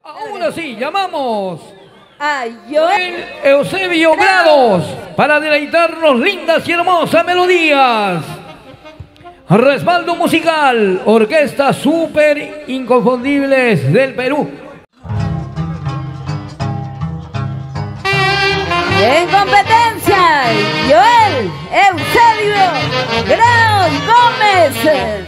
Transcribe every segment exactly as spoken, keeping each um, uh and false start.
Ahora sí, llamamos a Joel Eusebio Grados para deleitarnos lindas y hermosas melodías. Respaldo musical, orquestas súper inconfundibles del Perú. En competencia, Joel Eusebio Grados Gómez.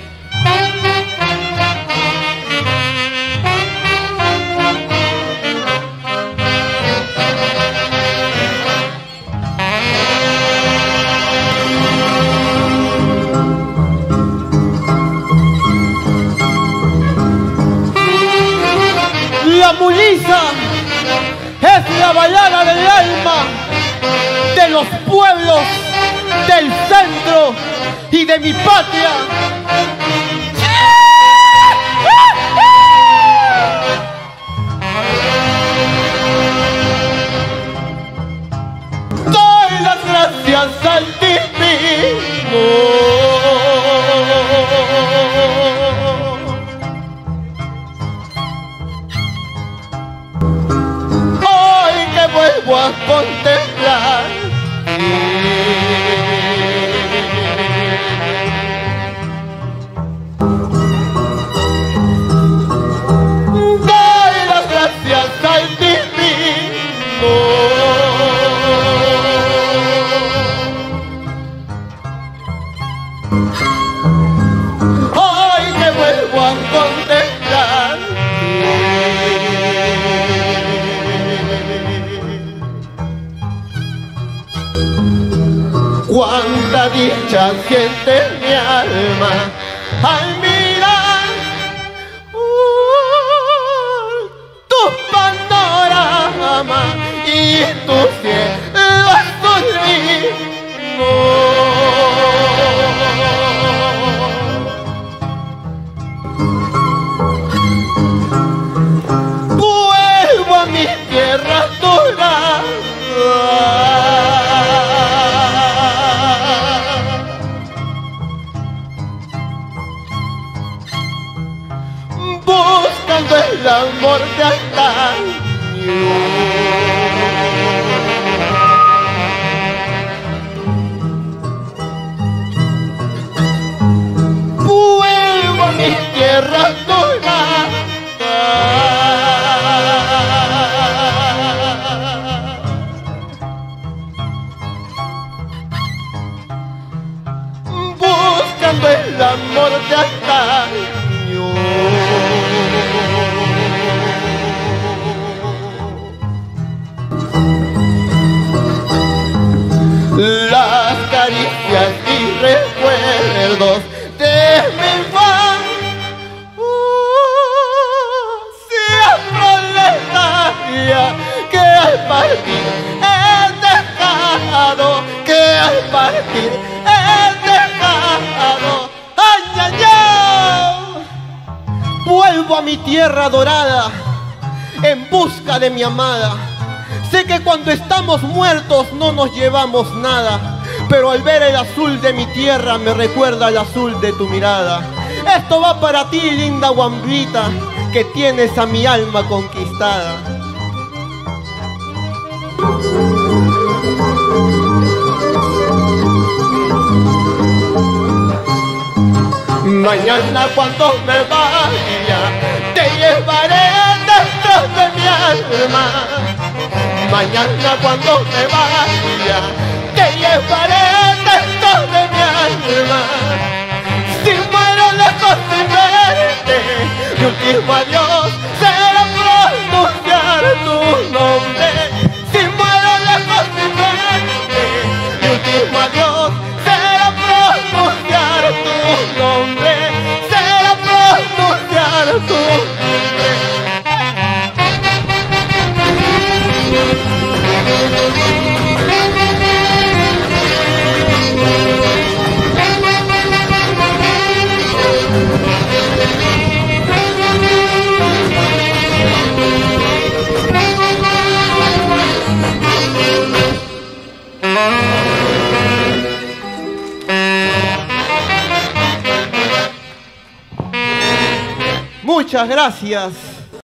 La mulisa es la balada del alma de los pueblos del centro y de mi patria. Doy las gracias al divino vuelvo a contemplar. Doy las gracias al divino hoy que vuelvo a contemplar. Cuánta dicha siente mi alma al mirar uh, tu panorama y tu cielo azul mismo. Vuelvo a mi tierra dorada. Buscando el amor de antaño, vuelvo a mi tierra dorada. Buscando el amor de antaño. Las caricias y recuerdos de mi infancia, uh, proletaria que al partir he dejado, que al partir he dejado. ¡Ay, ay, ay! Vuelvo a mi tierra dorada en busca de mi amada. Sé que cuando estamos muertos no nos llevamos nada, pero al ver el azul de mi tierra me recuerda el azul de tu mirada. Esto va para ti, linda guambita, que tienes a mi alma conquistada. Mañana cuando me vaya te llevaré dentro de mi alma. Mañana cuando me vaya te llevaré dentro de mi alma. Si muero lejos de verte, mi último adiós será pronunciar tu nombre. Si muero lejos de verte, mi último adiós será pronunciar tu nombre. Será pronunciar tu nombre. Muchas gracias.